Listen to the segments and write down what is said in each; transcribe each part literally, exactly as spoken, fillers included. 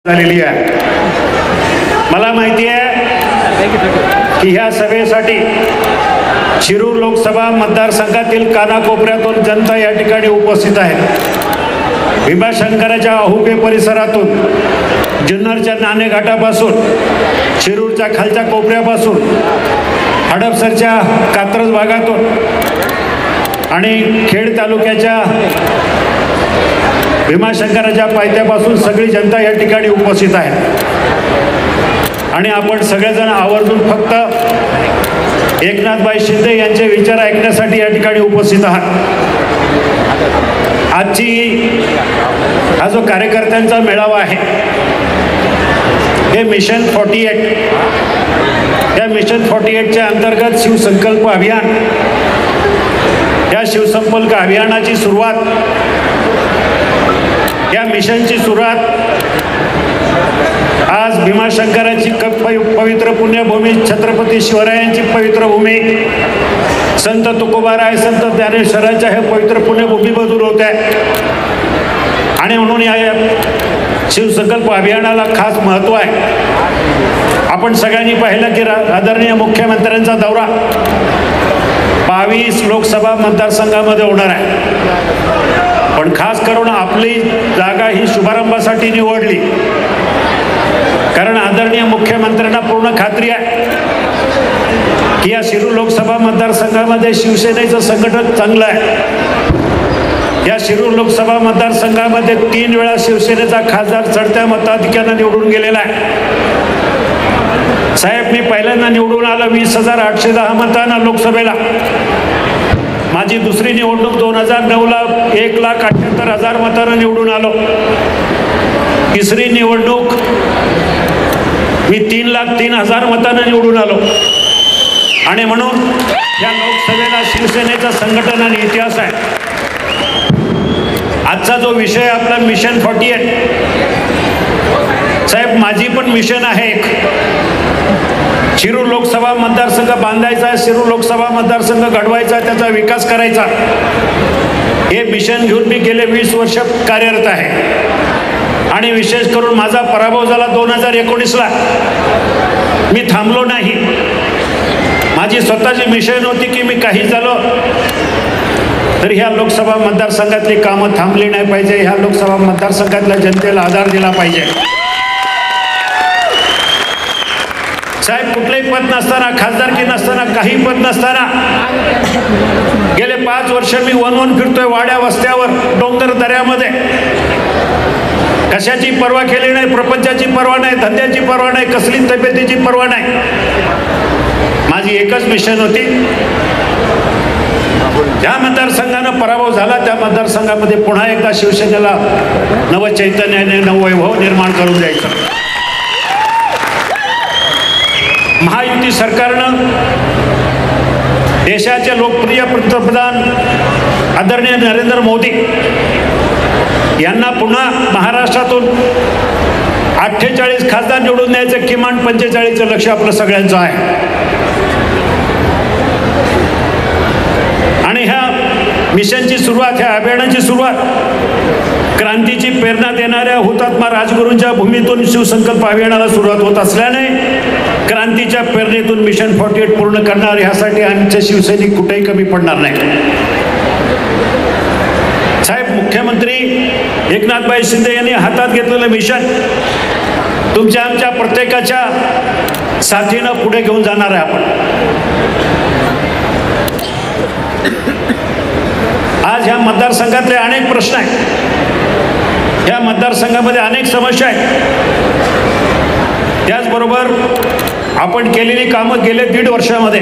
झालेली आहे। मला माहिती आहे की ह्या सभेसाठी शिरूर लोकसभा मतदारसंघातील कानाकोपऱ्यातून जनता या ठिकाणी उपस्थित आहे। भीमाशंकराच्या आहुबे परिसरातून, जुन्नरच्या नाणेघाटापासून, शिरूरच्या खालच्या कोपऱ्यापासून, हडपसरच्या कात्रज भागातून आणि खेड तालुक्याच्या भीमाशंकराच्या पायथ्यापासून सगळी जनता या ठिकाणी उपस्थित आहे। आणि आपण सगळेजण आवर्जून फक्त एकनाथभाई शिंदे यांचे विचार ऐकण्यासाठी या ठिकाणी उपस्थित आहात। आजची हा जो कार्यकर्त्यांचा मेळावा आहे, हे मिशन फोर्टी एट या मिशन फोर्टी एटच्या अंतर्गत शिवसंकल्प अभियान, या शिवसंकल्प अभियानाची सुरुवात, या मिशनची सुरुवात आज भीमाशंकराची पवित्र पुण्यभूमी, छत्रपती शिवरायांची पवित्र भूमी, संत तुकोबाराय, संत ज्ञानेश्वरांच्या हे पवित्र पुण्यभूमीमधून होत आहे। आणि म्हणून या शिवसंकल्प अभियानाला खास महत्त्व आहे। आपण सगळ्यांनी पाहिलं की आदरणीय मुख्यमंत्र्यांचा दौरा बावीस लोकसभा मतदारसंघामध्ये होणार आहे। पण खास करून आपली जागा ही शुभारंभासाठी निवडली, कारण आदरणीय मुख्यमंत्र्यांना पूर्ण खात्री आहे की या शिरूर लोकसभा मतदारसंघामध्ये शिवसेनेचं संघटन चांगलं आहे। या शिरूर लोकसभा मतदारसंघामध्ये तीन वेळा शिवसेनेचा खासदार चढत्या मताधिक्यानं निवडून गेलेला आहे। साहेब, मी पहिल्यांदा निवडून आलो वीस हजार आठशे दहा मतांना लोकसभेला। माझी दुसरी निवडणूक दोन हजार नऊला एक लाख अठ्ठ्याहत्तर हजार मतांना निवडून आलो। तिसरी निवडणूक मी तीन लाख तीन हजार मतांना निवडून आलो। आणि म्हणून या लोकसभेला शिवसेनेचा संघटन आणि इतिहास आहे। आजचा जो विषय आपला मिशन फोर्टी एट, साहेब माझी पण मिशन आहे एक, शिरूर लोकसभा मतदारसंघ बांधायचा, शिरूर लोकसभा मतदारसंघ घडवायचा, त्याचा विकास करायचा, हे मिशन घेऊन मी गेले वीस वर्ष कार्यरत आहे। आणि विशेष करून माझा पराभव झाला दोन हजार एकोणीसला। मी थांबलो नाही। माझी स्वतःची मिशन होती की मी काही झालो तर ह्या लोकसभा मतदारसंघातली कामं थांबली नाही पाहिजे, ह्या लोकसभा मतदारसंघातल्या जनतेला आधार दिला पाहिजे। साहेब, कुठलंही पद नसताना, खासदारकी नसताना, काही पद नसताना गेले पाच वर्ष मी वन वन फिरतोय, वाड्या वस्त्यावर, डोंगर दऱ्यामध्ये। कशाची पर्वा केली नाही, प्रपंचाची पर्वा नाही, धंद्याची पर्वा नाही, कसली तब्येतीची पर्वा नाही। माझी एकच मिशन होती, ज्या मतदारसंघानं पराभव झाला त्या मतदारसंघामध्ये पुन्हा एकदा शिवसेनेला नवचैतन्याने नववैभव निर्माण करून द्यायचं। महायुती सरकारनं देशाचे लोकप्रिय पंतप्रधान आदरणीय नरेंद्र मोदी यांना पुन्हा महाराष्ट्रातून अठ्ठेचाळीस खासदार निवडून द्यायचं, किमान पंचेचाळीसचं लक्ष आपलं सगळ्यांचं आहे। आणि ह्या मिशनची सुरुवात, ह्या अभियानाची सुरुवात क्रांतीची प्रेरणा देणाऱ्या हुतात्मा राजगुरूंच्या भूमीतून शिवसंकल्प अभियानाला सुरुवात होत असल्याने क्रांतीच्या प्रेरणेतून मिशन फोर्टी एट पूर्ण करणार, ह्यासाठी आमचे शिवसैनिक कुठेही कमी पडणार नाही। साहेब, मुख्यमंत्री एकनाथभाई शिंदे यांनी हातात घेतलेलं मिशन तुमच्या आमच्या प्रत्येकाच्या साथीनं पुढे घेऊन जाणार आहे आपण। आज ह्या मतदारसंघातले अनेक प्रश्न आहेत, या मतदारसंघामध्ये अनेक समस्या आहेत। त्याचबरोबर आपण केलेली कामं गेले दीड वर्षामध्ये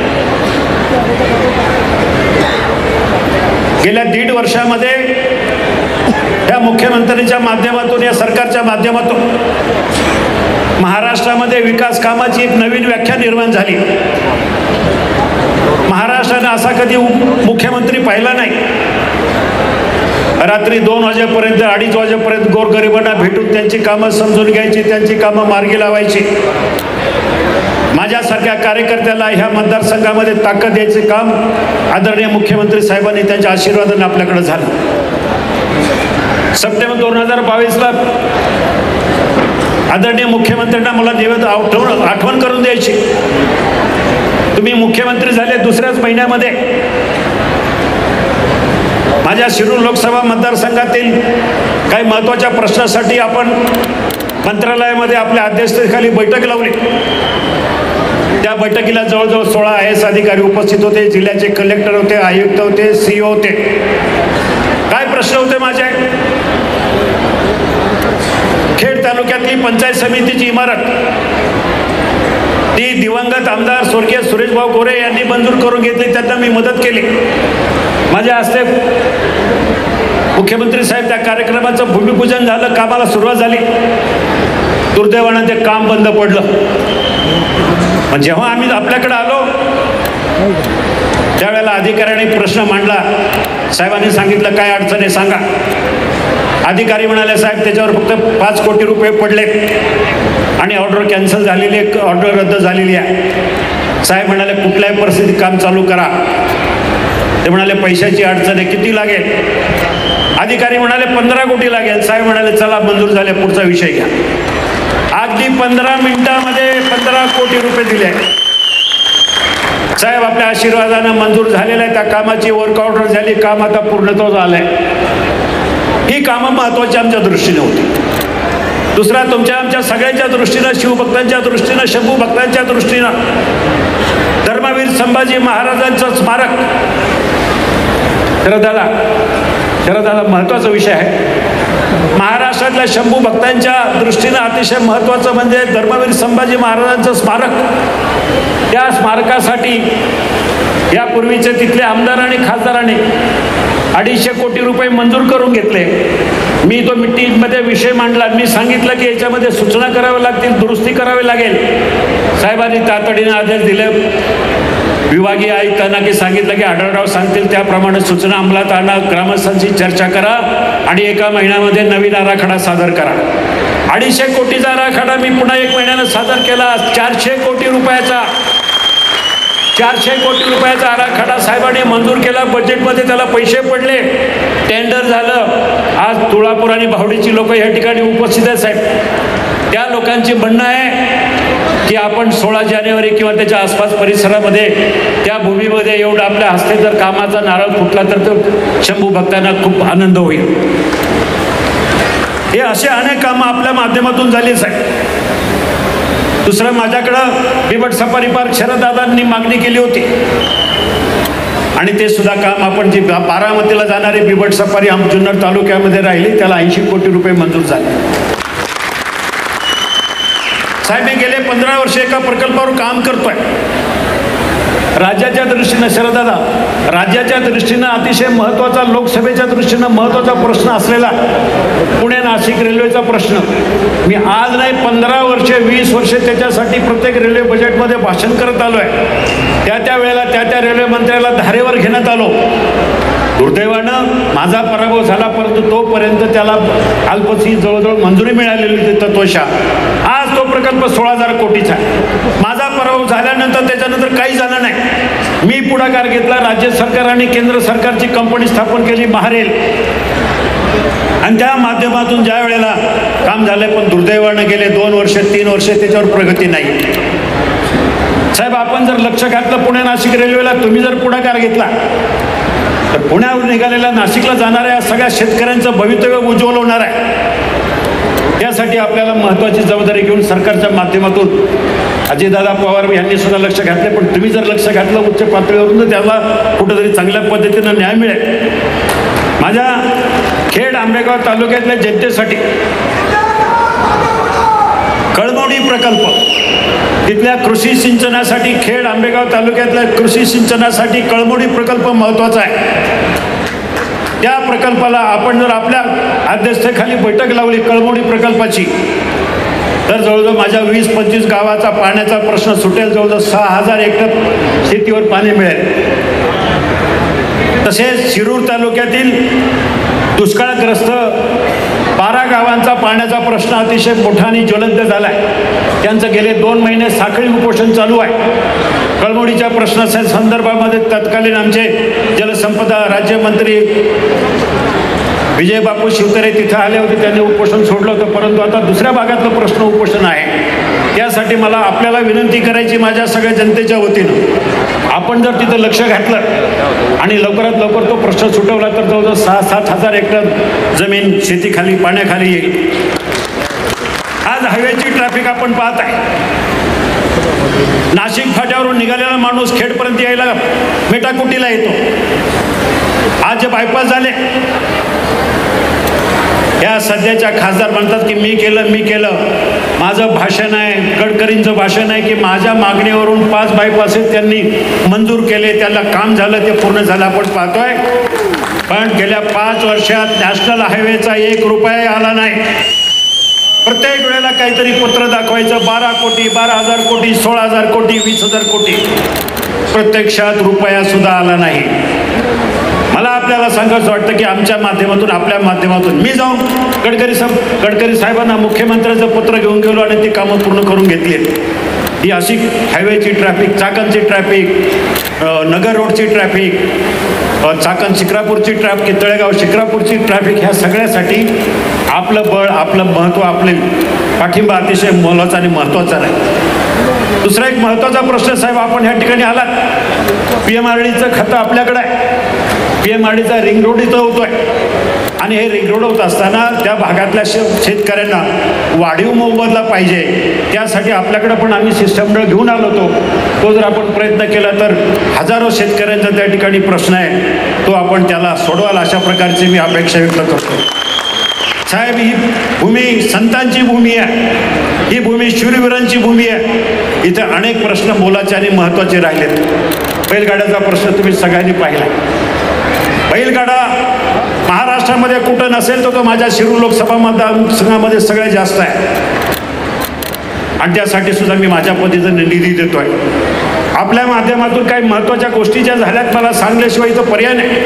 गेल्या दीड वर्षामध्ये या मुख्यमंत्र्यांच्या माध्यमातून, या सरकारच्या माध्यमातून महाराष्ट्रामध्ये विकास कामाची एक नवीन व्याख्या निर्माण झाली। महाराष्ट्राने असा कधी मुख्यमंत्री पाहिला नाही, रात्री दोन वाजेपर्यंत, अडीच वाजेपर्यंत गोरगरिबांना भेटून त्यांची कामं समजून घ्यायची, त्यांची कामं मार्गी लावायची। माझ्यासारख्या कार्यकर्त्याला ह्या मतदारसंघामध्ये ताकद द्यायचे काम आदरणीय मुख्यमंत्री साहेबांनी त्यांच्या आशीर्वादाने आपल्याकडे झालं। सप्टेंबर दोन हजार बावीसला आदरणीय मुख्यमंत्र्यांना मला देव आठवण आठवण करून द्यायची. तुम्ही मुख्यमंत्री झाले दुसऱ्याच महिन्यामध्ये. माझ्या शिरूर लोकसभा मतदारसंघातील काही महत्त्वाच्या प्रश्नासाठी आपण मंत्रालयामध्ये आपल्या अध्यक्षतेखाली बैठक लावली. त्या बैठकीला जवळजवळ सोळा आय एस अधिकारी उपस्थित होते, जिल्ह्याचे कलेक्टर होते, आयुक्त होते, सीईओ होते. काय प्रश्न होते माझे? खेड तालुक्यातली पंचायत समितीची इमारत ती दिवंगत आमदार स्वर्गीय सुरेशभाऊ गोरे यांनी मंजूर करून घेतली. त्यांना मी मदत केली. माझ्या हस्ते मुख्यमंत्री साहेब त्या कार्यक्रमाचं भूमिपूजन झालं, कामाला सुरुवात झाली. दुर्दैवानं ते काम बंद पडलं. पण जेव्हा आम्ही आपल्याकडे आलो त्यावेळेला अधिकाऱ्यांनी प्रश्न मांडला. साहेबांनी सांगितलं काय अडचण आहे सांगा. अधिकारी म्हणाले साहेब त्याच्यावर फक्त पाच कोटी रुपये पडले आणि ऑर्डर कॅन्सल झालेली आहे, ऑर्डर रद्द झालेली आहे. साहेब म्हणाले कुठल्याही परिस्थितीत काम चालू करा. ते म्हणाले पैशाची अडचण आहे, किती लागेल? अधिकारी म्हणाले पंधरा कोटी लागेल. साहेब म्हणाले चला मंजूर झाले, पुढचा विषय घ्या. अगदी पंधरा मिनिटामध्ये पंधरा कोटी रुपये दिले. साहेब आपल्या आशीर्वादानं मंजूर झालेलं आहे. त्या कामाची वर्क ऑर्डर झाली, काम आता पूर्णत्वास आलंय. ही कामं महत्वाची आमच्या दृष्टीने होती. दुसरा तुमच्या आमच्या सगळ्यांच्या दृष्टीनं, शिवभक्तांच्या दृष्टीनं, शंभू भक्तांच्या दृष्टीनं धर्मवीर संभाजी महाराजांचं स्मारक शरदाला शरदाला महत्वाचा विषय आहे. महाराष्ट्रातल्या शंभू भक्तांच्या दृष्टीनं अतिशय महत्त्वाचं म्हणजे धर्मवीर संभाजी महाराजांचं स्मारक. त्या स्मारकासाठी यापूर्वीचे तिथले आमदार आणि खासदारांनी अडीचशे कोटी रुपये मंजूर करून घेतले. मी तो मीटिंगमध्ये विषय मांडला. मी सांगितलं की याच्यामध्ये सूचना कराव्या लागतील, दुरुस्ती करावी लागेल. साहेबांनी तातडीने आदेश दिले विभागीय आयुक्तांना की सांगितलं की आढळराव सांगतील त्याप्रमाणे सूचना अंमलात आणा, ग्रामस्थांशी चर्चा करा आणि एका महिन्यामध्ये नवीन आराखडा सादर करा. अडीचशे कोटीचा आराखडा मी पुन्हा एक महिन्यानं सादर केला. चारशे कोटी रुपयाचा चारशे कोटी रुपयाचा आराखडा साहेबांनी मंजूर केला. बजेटमध्ये त्याला पैसे पडले, टेंडर झालं. आज तुळापूर आणि भावडीची लोक या ठिकाणी उपस्थित आहेत. साहेब त्या लोकांची म्हणणं आहे की आपण सोळा जानेवारी किंवा त्याच्या आसपास परिसरामध्ये त्या भूमीमध्ये एवढं आपल्या हस्ते जर कामाचा नारळ फुटला तर तो शंभू भक्तांना खूप आनंद होईल. हे असे अनेक कामं आपल्या माध्यमातून झालीच आहे. दुसरं माझ्याकडं बिबट सफारी पार्क शरददादांनी मागणी केली होती आणि ते सुद्धा काम आपण जी बारामतीला जाणारी बिबट सफारी आम जुन्नर तालुक्यामध्ये राहिली त्याला ऐंशी कोटी रुपये मंजूर झाले. साहेब मी गेले पंधरा वर्ष एका प्रकल्पावर काम करतोय. राज्याच्या दृष्टीनं शरदादा राज्याच्या दृष्टीनं अतिशय महत्त्वाचा, लोकसभेच्या दृष्टीनं महत्त्वाचा प्रश्न असलेला पुणे नाशिक रेल्वेचा प्रश्न मी आज नाही पंधरा वर्षे वीस वर्षे त्याच्यासाठी प्रत्येक रेल्वे बजेटमध्ये भाषण करत आलो आहे. त्या त्या वेळेला त्या त्या रेल्वे मंत्र्याला धारेवर घेण्यात आलो. दुर्दैवानं माझा पराभव झाला, परंतु तोपर्यंत त्याला अल्पसी जवळजवळ मंजुरी मिळालेली होती तत्वशा. आज तो प्रकल्प सोळा हजार कोटीचा आहे. माझा पराभव झाल्यानंतर त्याच्यानंतर काही झालं नाही. मी पुढाकार घेतला. राज्य सरकार आणि केंद्र सरकारची कंपनी स्थापन केली महारेल आणि त्या माध्यमातून ज्या वेळेला काम झालं, पण दुर्दैवानं गेले दोन वर्ष तीन वर्ष त्याच्यावर प्रगती नाही. साहेब आपण जर लक्ष घातलं पुणे नाशिक रेल्वेला, तुम्ही जर पुढाकार घेतला तर पुण्यावरून निघालेल्या नाशिकला जाणाऱ्या सगळ्या शेतकऱ्यांचं भवितव्य उज्ज्वल होणार आहे. त्यासाठी आपल्याला महत्त्वाची जबाबदारी घेऊन सरकारच्या माध्यमातून अजितदादा पवार यांनी सुद्धा लक्ष घातले. पण तुम्ही जर लक्ष घातलं उच्च पातळीवरून तर त्याला कुठंतरी चांगल्या पद्धतीनं न्याय मिळेल. माझ्या खेड आंबेगाव तालुक्यातल्या जनतेसाठी कळमोडी प्रकल्प, तिथल्या कृषी सिंचनासाठी खेड आंबेगाव तालुक्यातल्या कृषी सिंचनासाठी कळमोडी प्रकल्प महत्त्वाचा आहे. त्या प्रकल्पाला आपण जर आपल्या अध्यक्षतेखाली बैठक लावली कळमोडी प्रकल्पाची तर जवळजवळ माझ्या वीस पंचवीस गावाचा पाण्याचा प्रश्न सुटेल. जवळजवळ सहा हजार हेक्टर शेतीवर पाणी मिळेल. तसेच शिरूर तालुक्यातील दुष्काळग्रस्त बारा गावांचा पाण्याचा प्रश्न अतिशय मोठा आणि ज्वलंत झाला आहे. त्यांचं गेले दोन महिने साखळी उपोषण चालू आहे. कळमोडीच्या प्रश्नाच्या संदर्भामध्ये तत्कालीन आमचे जलसंपदा राज्यमंत्री विजय बापू शिवतरे तिथं आले होते, त्यांनी उपोषण सोडलं होतं. परंतु आता दुसऱ्या भागातलं प्रश्न उपोषण आहे. त्यासाठी मला आपल्याला विनंती करायची माझ्या सगळ्या जनतेच्या वतीनं, आपण जर तिथं लक्ष घातलं आणि लवकरात लवकर तो प्रश्न सुटवला तर जवळजवळ सहा सात हजार हेक्टर जमीन शेतीखाली पाण्याखाली येईल. आज हायवेची ट्रॅफिक आपण पाहत आहे. नाशिक फाट्यावरून निघालेला माणूस खेडपर्यंत यायला मेटाकुटीला येतो. आज जे बायपास झाले, या सध्याच्या खासदार म्हणतात की मी केलं मी केलं. माझं भाषण आहे, गडकरींचं भाषण आहे की माझ्या मागणीवरून पाच बायपासेस त्यांनी मंजूर केले, त्याला काम झालं, ते पूर्ण झालं आपण पाहतोय. पण गेल्या पाच वर्षात नॅशनल हायवेचा एक रुपया आला नाही. प्रत्येक वेळेला काहीतरी पत्र दाखवायचं, बारा कोटी बारा हजार कोटी सोळा हजार कोटी वीस हजार कोटी, प्रत्यक्षात रुपया सुद्धा आला नाही. मला आपल्याला सांगायचं वाटतं की आमच्या माध्यमातून आपल्या माध्यमातून मी जाऊन गडकरी साहेब गडकरी साहेबांना मुख्यमंत्र्यांचं पत्र घेऊन गेलो आणि ती कामं पूर्ण करून घेतली. ही अशी हायवेची ट्रॅफिक, चाकणची ट्रॅफिक, नगर रोडची ट्रॅफिक, चाकण शिक्रापूरची ट्रॅफिक, तळेगाव शिक्रापूरची ट्रॅफिक, ह्या सगळ्यासाठी आपलं बळ, आपलं महत्त्व, आपले पाठिंबा अतिशय मोलाचा आणि महत्त्वाचा आहे. दुसरा एक महत्त्वाचा प्रश्न साहेब, आपण ह्या ठिकाणी आलात, पी एम आर डीचं खातं आपल्याकडे आहे. पी एम आर डीचा रिंग रोड इथं होतोय आणि हे रिंग रोड होत असताना त्या भागातल्या शे शेतकऱ्यांना वाढीव मोबदला पाहिजे, त्यासाठी आपल्याकडे पण आम्ही शिष्टमंडळ घेऊन आलो होतो. तो जर आपण प्रयत्न केला तर हजारो शेतकऱ्यांचा त्या ठिकाणी प्रश्न आहे, तो आपण त्याला सोडवाल अशा प्रकारची मी अपेक्षा व्यक्त करतो. साहेब, ही भूमी संतांची भूमी आहे, ही भूमी शूरवीरांची भूमी आहे. इथं अनेक प्रश्न मोलाचे आणि महत्त्वाचे राहिलेत. बैलगाड्याचा प्रश्न तुम्ही सगळ्यांनी पाहिला. बैलगाडा महाराष्ट्रामध्ये कुठं नसेल तर तो माझ्या शिरूर लोकसभा मतदारसंघामध्ये सगळ्यात जास्त आहे आणि त्यासाठी सुद्धा मी माझ्या पद्धतीनं निधी देतोय. आपल्या माध्यमातून काही महत्त्वाच्या गोष्टी ज्या झाल्यात मला सांगल्याशिवाय इथं पर्याय नाही.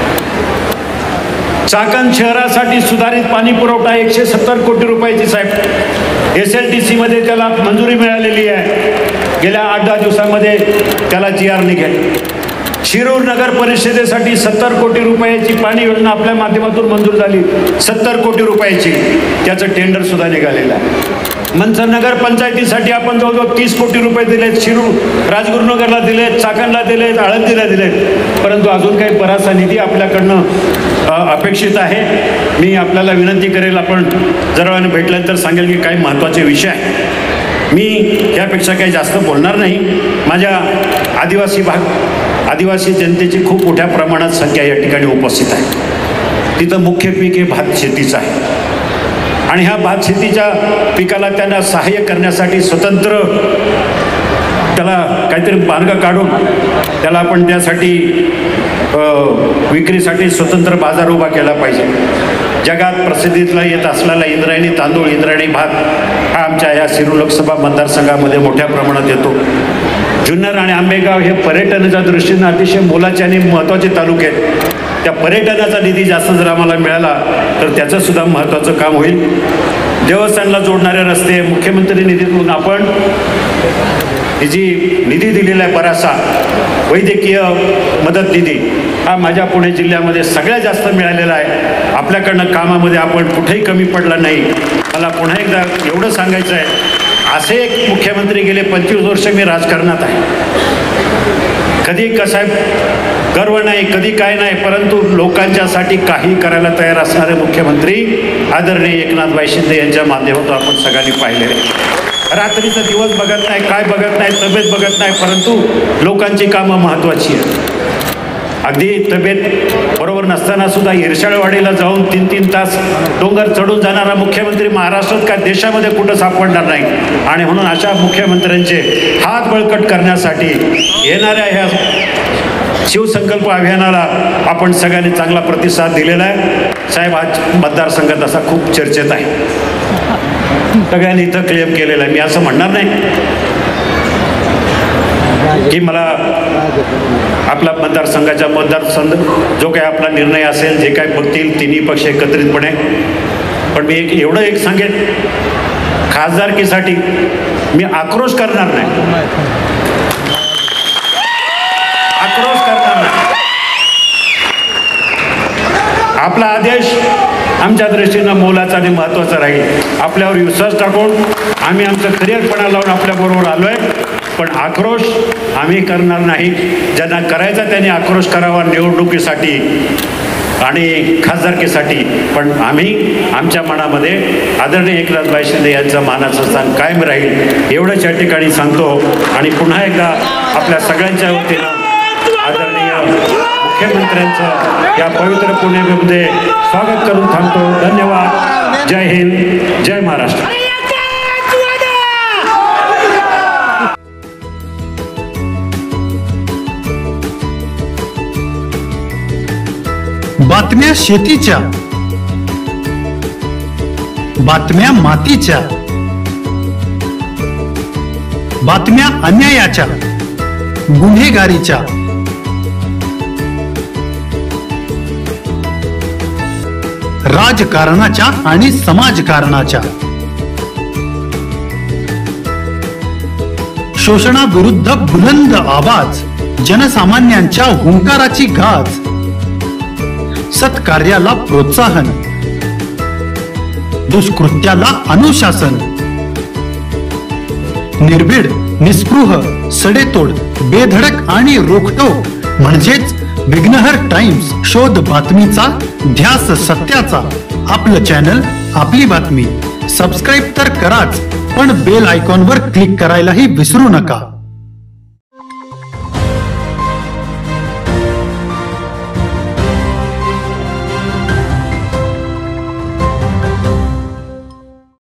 चाकण शहरासाठी सुधारित पाणी पुरवठा एकशे सत्तर कोटी रुपयाची साहेब एस एल टी सी मध्ये त्याला मंजुरी मिळालेली आहे. गेल्या आठ दहा दिवसामध्ये त्याला जी आर निघेल. शिरूर नगर परिषदेसाठी सत्तर कोटी रुपयाची पाणी योजना आपल्या माध्यमातून मंजूर झाली, सत्तर कोटी रुपयाची, त्याचं टेंडर सुद्धा निघालेलं आहे. मंचर नगर पंचायतीसाठी आपण जवळजवळ तीस कोटी रुपये दिलेत, शिरूर राजगुरुनगरला दिलेत, चाकणला दिलेत, आळंदीला दिलेत, परंतु अजून काही बराचसा निधी आपल्याकडनं अपेक्षित आहे. मी आपल्याला विनंती करेल, आपण जरा भेटल्यानंतर सांगेल की काही महत्त्वाचे विषय आहे. मी यापेक्षा काही जास्त बोलणार नाही. माझ्या आदिवासी भाग आदिवासी जनतेची खूप मोठ्या प्रमाणात संख्या या ठिकाणी उपस्थित आहे. तिथं मुख्य पीक हे भात शेतीचं आहे आणि ह्या भात शेतीच्या पिकाला त्यांना सहाय्य करण्यासाठी स्वतंत्र त्याला काहीतरी मार्ग काढून त्याला आपण त्यासाठी विक्रीसाठी स्वतंत्र बाजार उभा केला पाहिजे. जगात प्रसिद्धीला येत असलेला इंद्रायणी तांदूळ, इंद्रायणी भात हा आमच्या या शिरूर लोकसभा मतदारसंघामध्ये मोठ्या प्रमाणात येतो. जुन्नर आणि आंबेगाव हे पर्यटनाच्या दृष्टीनं अतिशय मोलाचे आणि महत्त्वाचे तालुके आहेत. त्या पर्यटनाचा निधी जास्त जर आम्हाला मिळाला तर त्याचं सुद्धा महत्त्वाचं काम होईल. देवस्थानला जोडणारे रस्ते मुख्यमंत्री निधीतून आपण ही जी निधी दिलेला आहे बराचसा वैद्यकीय मदत निधी हा माझ्या पुणे जिल्ह्यामध्ये सगळ्यात जास्त मिळालेला आहे. आपल्याकडनं कामामध्ये आपण कुठेही कमी पडला नाही. मला पुन्हा एकदा एवढं सांगायचं आहे, असे एक मुख्यमंत्री गेले पंचवीस वर्ष मी राजकारणात आहे. कधी कसं आहे गर्व नाही, कधी काय नाही, परंतु लोकांच्यासाठी काही करायला तयार असणारे मुख्यमंत्री आदरणीय एकनाथभाई शिंदे यांच्या माध्यमातून आपण सगळ्यांनी पाहिलेले. रात्रीचा दिवस बघत नाही, काय बघत नाही, तब्येत बघत नाही, परंतु लोकांची कामं महत्त्वाची आहेत. अगदी तब्येत बरोबर नसताना सुद्धा इरशाळवाडीला जाऊन तीन तीन तास डोंगर चढून जाणारा मुख्यमंत्री महाराष्ट्रात काय देशामध्ये कुठं सापडणार नाही. आणि म्हणून अशा मुख्यमंत्र्यांचे हात बळकट करण्यासाठी येणाऱ्या ह्या शिवसंकल्प अभियानाला आपण सगळ्यांनी चांगला प्रतिसाद दिलेला आहे. साहेब, आज मतदारसंघात असा खूप चर्चेत आहे, सगळ्यांनी इथं क्लेम केलेला आहे. मी असं म्हणणार नाही की मला आपला मतदारसंघाच्या मतदारसंघ जो काही आपला निर्णय असेल, जे काय बघतील तिन्ही पक्ष एकत्रितपणे, पण मी एक एवढं एक सांगेन, खासदारकीसाठी मी आक्रोश करणार नाही, आक्रोश करणार नाही. आपला आदेश आमच्या दृष्टीनं मोलाचा आणि महत्त्वाचा राहील. आपल्यावर विश्वास टाकून आम्ही आमचं करिअरपणा लावून आपल्याबरोबर आलो आहे. पण आक्रोश आम्ही करणार नाही. ज्यांना करायचा त्यांनी आक्रोश करावा निवडणुकीसाठी आणि खासदारकीसाठी. पण आम्ही आमच्या मनामध्ये आदरणीय एकनाथभाई शिंदे यांचं मानाचं स्थान कायम राहील एवढंच या ठिकाणी सांगतो. आणि पुन्हा एकदा आपल्या सगळ्यांच्या वतीनं आदरणीय मुख्यमंत्र्यांचं या पवित्र पुण्यामध्ये स्वागत करून थांबतो. धन्यवाद. जय हिंद, जय महाराष्ट्र. बातम्या शेतीच्या, बातम्या मातीच्या, बातम्या अन्यायाच्या, गुन्हेगारीच्या, राजकारणाच्या आणि समाजकारणाच्या, शोषणाविरुद्ध बुलंद आवाज, जनसामान्यांच्या हुंकाराची गाज, सत्कार्याला प्रोत्साहन, दुष्कृत्याला अनुशासन, निर्भीड, निस्पृह, सडेतोड, बेधडक आणि रोखटोक म्हणजेच विघ्नहर टाइम्स. शोध बातमीचा, ध्यास सत्याचा. आपलं चॅनल, आपली बातमी. सबस्क्राईब तर कराच, पण बेल आयकॉनवर क्लिक करायलाही विसरू नका.